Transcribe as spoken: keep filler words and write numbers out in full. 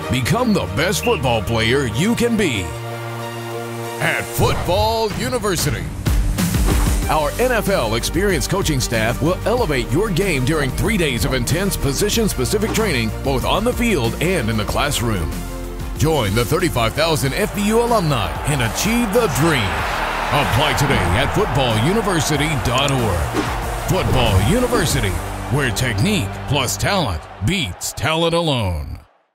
Become the best football player you can be at Football University. Our N F L experienced coaching staff will elevate your game during three days of intense position-specific training, both on the field and in the classroom. Join the thirty-five thousand F B U alumni and achieve the dream. Apply today at football university dot org. Football University, where technique plus talent beats talent alone.